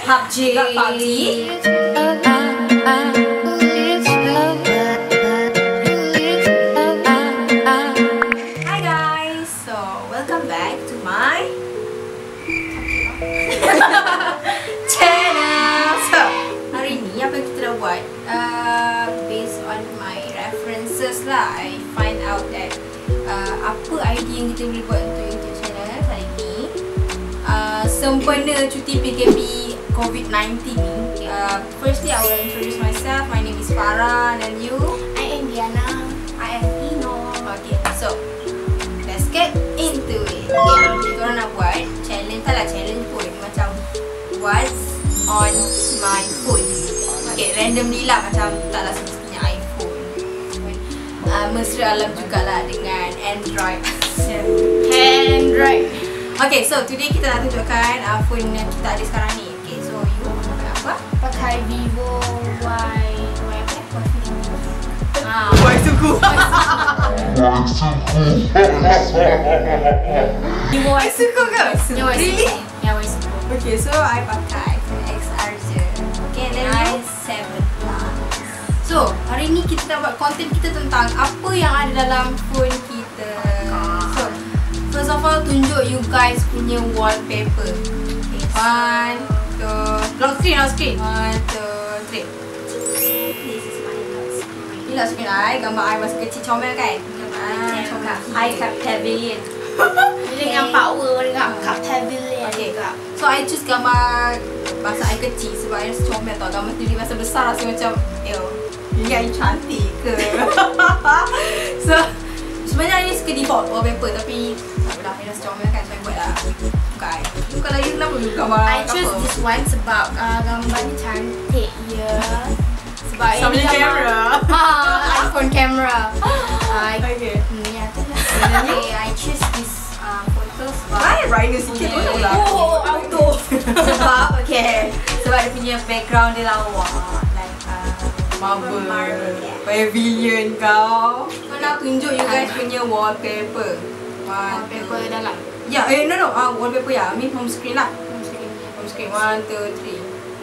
PUBG. Hi guys, so welcome back to my channel. So hari ni apa kita dah buat? Based on my references lah, I find out that apa idea yang kita boleh buat untuk YouTube channel hari ni. Sempena cuti PKP COVID-19 ni. Firstly, I will introduce myself. My name is Farah, and you? I am Diana. I am Ino. Okay, so let's get into it. Okay, kita orang nak buat challenge, tak lah challenge pun, macam what's on my phone. Okay, randomly lah, macam tak lah semestinya iPhone. Mesra alam jugalah dengan Android. Android. Okay, so today kita nak tunjukkan phone yang kita ada sekarang ni. Okay, so you pakai apa? Pakai Vivo Y Y suku. Vivo Y suku ke? Really? Ya, Y suku. Okay, so I pakai iPhone XR je. Okay, then i7 Plus. So, hari ni kita nak buat konten kita tentang apa yang ada dalam phone kita. So, first of all, tunjuk you guys punya wallpaper. Okay, 1, 2, lock screen. 1, 2, 3. This is my lock screen. Ni lock screen I, gambar I masa kecil comel kan? Comel. I kat pavilion. Dengan power dengan kat pavilion. Okay, so I choose gambar masa I kecil sebab I rasa comel tau. Gambar tu masa besar rasa macam ni I cantik ke? So sebenarnya I suka default wallpaper, tapi tak apalah, I rasa comel kan, so I buat lah. Bukan. Kalau you kenapa you gambar I choose this one sebab gambar ni cantik ya. Sebab Sambil kamera. iPhone camera. Okay. Ya, okay, I choose this photo sebab Rhino sikit pun lah. auto. Sebab sebab dia punya background dia lawa, like marble, pavilion kau. Kau nak tunjuk you guys punya wallpaper. Wallpaper dalam. Ya, no, wallpaper ya. I mean home screen lah. Home screen. 1, 2, 3.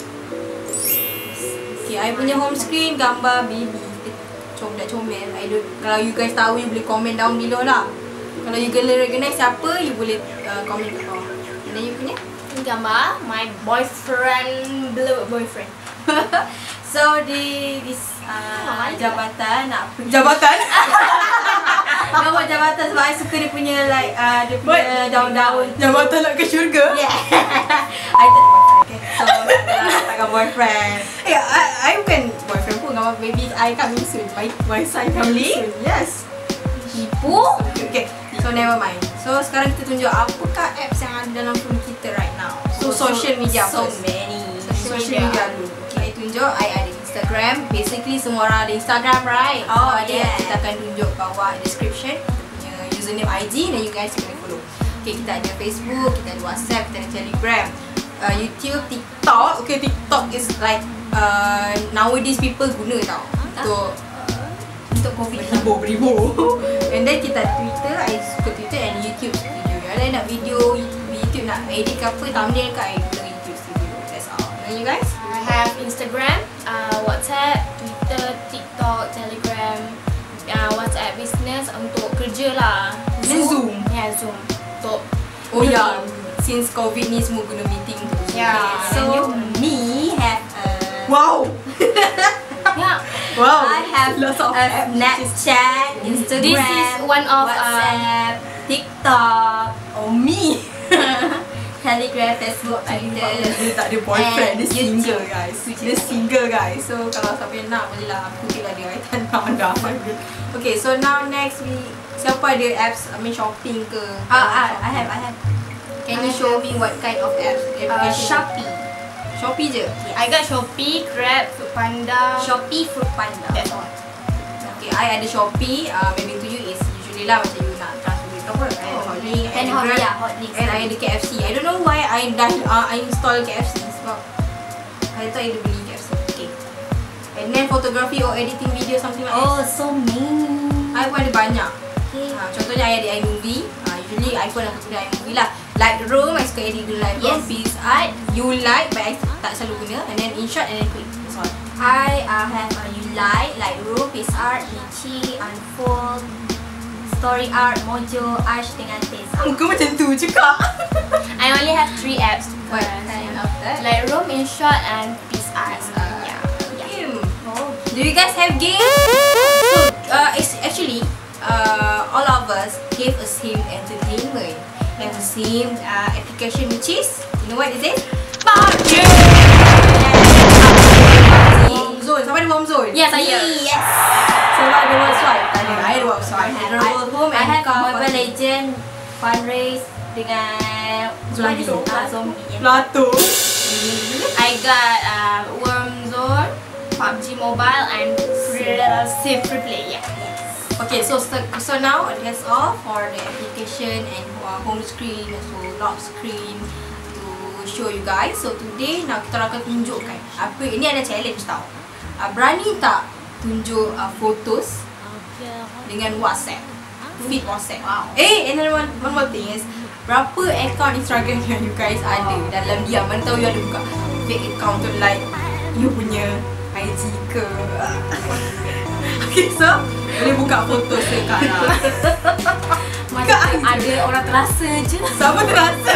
Okay, I punya home screen gambar baby. Budak comel. Kalau you guys tahu, you boleh comment down below lah. Kalau you recognize siapa, you boleh comment kat bawah. And then you punya? Ini gambar my boyfriend, beloved boyfriend. So this jabatan nak jabatan. Gambar jabatan sebab I suka dia punya like dia punya daun-daun. Jabatan nak ke syurga? Yeah. I tak boyfriend. Okay. So tak boyfriend. I bukan boyfriend pun, gambar baby I coming soon. My son coming soon. Yes. Tipu. Okay. So never mind. So sekarang kita tunjuk apakah apps yang ada dalam phone kita right now. So social media first. Social media dulu. Okay, tunjuk I ada Instagram. Basically semua orang ada Instagram, right? Oh yeah. Kita akan tunjuk bawah description kita punya username IG dan you guys boleh follow. Okay, kita ada Facebook, kita ada WhatsApp, kita ada Telegram, YouTube, TikTok. Okay, TikTok is like nowadays people guna tau untuk COVID beribu. And then kita ada Twitter, I suka Twitter, and YouTube studio. Ada nak video YouTube nak edit ke apa, thumbnail ke, I guna YouTube studio. That's all. And you guys? I have Instagram, WhatsApp, Twitter, TikTok, Telegram, WhatsApp business untuk kerja lah. Zoom. Ya, Zoom. Untuk since COVID ni semua guna meeting tu. Yeah. So me have wow. Wow. I have lots of Snapchat, Instagram. This is one of WhatsApp, TikTok, me. Telegram, Facebook, Twitter. Dia tak ada boyfriend, dia single guys. Dia single guys. So kalau siapa yang nak boleh lah, aku kira dia. I tak nak anda. Okay, so now next siapa ada apps, I mean shopping ke? I have. Can you show me what kind of apps? Shopee je. I got Shopee, Grab, Foodpanda. Shopee, Foodpanda. That's all. Okay, I ada Shopee. Maybe to you is usually lah macam you nak transfer duit ke apa. Hotlink, and I ada KFC. I don't know why I install KFC sebab I thought I ada beli KFC. Okay. And then photography or editing video, something like that. Oh, so many. I pun ada banyak. Okay. Contohnya I ada iMovie. Usually I pun aku guna iMovie lah. Like Room, I suka edit dulu. Like Room, Yes. Peace Art. You Like, but I tak selalu guna. And then In Shot and then Quick. That's all. I have You like Room, Peace Art, Ichi, Unfold, Story Art, Mojo, Ash dengan Tessa. Muka macam tu juga. I only have 3 apps. What kind of that? Lightroom, InShot, and Peace Art. Game. Oh, Do you guys have games? So, it's actually all of us gave a same entertainment and the same application, which is, you know what is it? PUBG! Warm Zone. Siapa ada Warm Zone? Yes, saya. yes. Siapa ada Warm Zone? Tak ada. I ada Warm Zone. I ada Roll Home I and have Car Mobile Party. Legend, Fundraise dengan Zombie. Zombie. Plato. I got Worm Zone, PUBG Mobile, and Free Play. Yeah. Okay, so now that's all for the application and home screen, so lock screen to show you guys. So today now kita akan tunjukkan apa ini, ada challenge tau. Berani tak tunjuk photos dengan WhatsApp, feed WhatsApp. Wow. And then one more thing is, berapa account Instagram yang you guys ada dalam diam? Mana tahu you ada buka fake account tu, like you punya IG ke? Okay, so boleh buka foto sekarang. Mana ada orang terasa je. Sama terasa.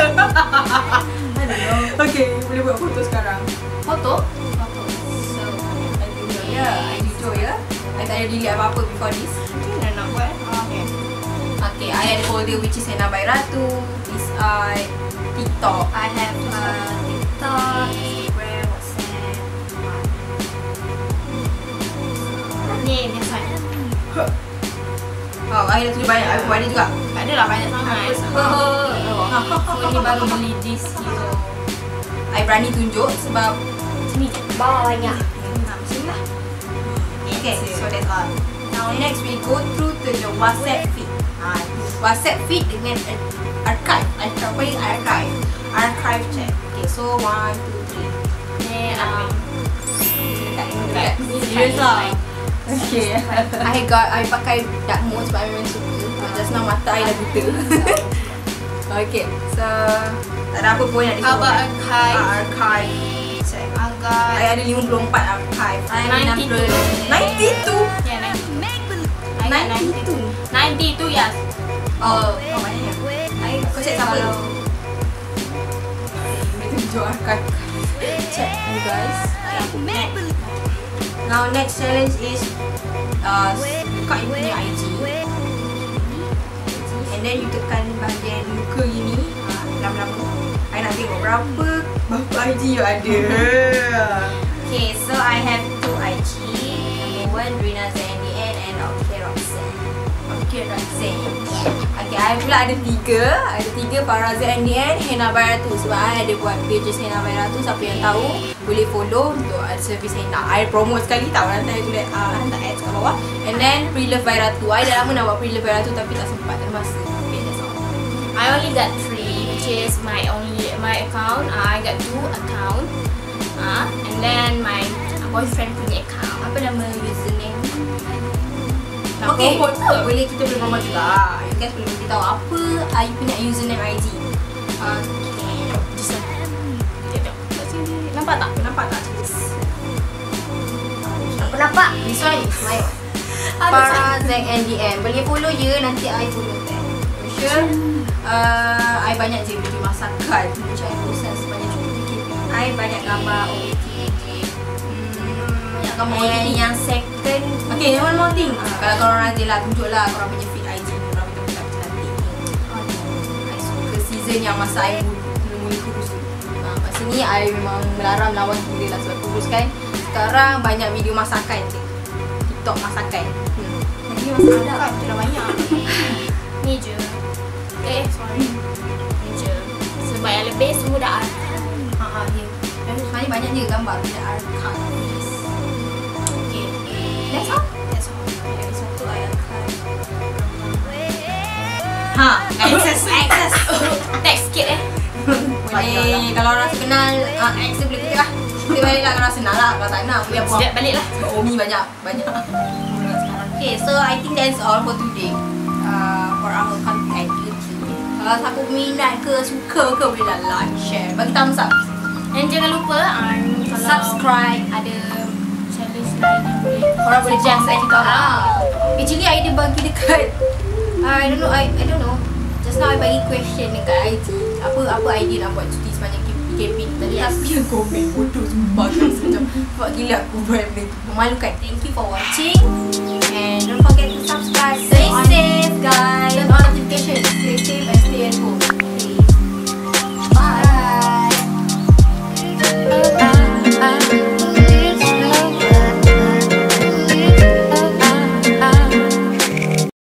Okay, boleh buat foto sekarang. Foto? So, I tunjuk ya. I jujur ya. I tak ada delete apa-apa before this. Dah nak buat. Okay. Okay, I ada folder which is Hena by Ratu, Peace Art, TikTok. I have TikTok, Instagram, WhatsApp. Ni biasa. Oh, I dah tulis banyak. Aku ada juga. Tak adalah banyak sangat. Phone ni baru beli this year. I berani tunjuk sebab Sini je. Bawa banyak. macam ni lah. Okay, so that's all. Now next we go through to the WhatsApp feed. WhatsApp feed dengan archive. Archive check. Okay, so 1, 2, 3. Ni Serius lah. Okay. I pakai dark mode sebab I memang suka. Just now mata I dah buta. Okay, so tak ada apa pun yang How about disebutkan. archive? Archive check. Agak I ada 54 archive. I ada 92. 92. Ya, 92. 92, yes. Oh, maknanya. Kau check siapa? Boleh tunjuk archive. Check you guys. Now next challenge is buka you punya IG. And then you tekan bahagian muka gini. Lama-lama I nak tengok berapa IG you ada. Okay, so I have 2 IG. Number 1, Rina ZNDN and Okay Roxanne. Okay, Roxanne. Okay, I pula ada 3. Ada 3 Farah ZNDN, Hena Bayratu. Sebab I ada buat pages Hena Bayratu. Siapa yang tahu boleh follow untuk servis Hena. I promote sekali tau. Nanti I tulis hantar ads kat bawah. And then Pre-Love Bayratu. I dah lama nak buat Pre-Love Bayratu tapi tak sempat, tak ada masa. Okay, that's all. I only got 3, which is my account. I got 2 account. And then my boyfriend punya account. Apa nama username? Nak Okay. promote ke? Boleh, kita boleh promote juga. You guys boleh beritahu apa you punya username IG. Okay. Just kat sini. Nampak tak? Nampak tak? Nampak? This one is my Farah ZNDM. Boleh follow je, nanti I follow tag. You sure? I banyak je video masakan. Macam I proses banyak cukup PKP. I banyak gambar OOTD. Banyak gambar And OOTD. yang second, Okay, one more thing. Kalau korang rajin lah, tunjuklah korang punya feed IG. Korang punya cantik. I suka season yang masa I mula-mula kurus tu. Masa ni I memang melarang lawan gila lah sebab kurus kan. Sekarang banyak video masakan je. TikTok masakan. Ni masih ada kan? Dah banyak. Ni je. Okay, sorry. Ni je. Sebab yang lebih semua dah ada. Ya. Dan sebenarnya banyak je gambar punya archive. Okay. That's all. That's all. Yang satu I akan Access. tag sikit Boleh, kalau orang rasa kenal, X dia boleh kutip lah. Kutip balik lah kalau rasa nak lah. Kalau tak nak, biar buang. Sekejap balik lah. Sebab Omi banyak. Okay, so I think that's all for today. For our content YouTube. Kalau siapa minat ke, suka ke, boleh like, share, bagi thumbs up. And jangan lupa kalau Subscribe. ada challenge lain yang boleh Korang boleh suggest comment kita juga. Actually, I ada bagi dekat I don't know. Just now I bagi question dekat IG. Apa idea nak buat cuti sepanjang PKP ni tadi. Yes. Tapi yang komen bodoh sumpah guys. Macam buat gila aku buat benda tu. Memalukan. Thank you for watching. And don't forget to subscribe. Stay safe guys. Turn on notifications. Stay safe and stay at home.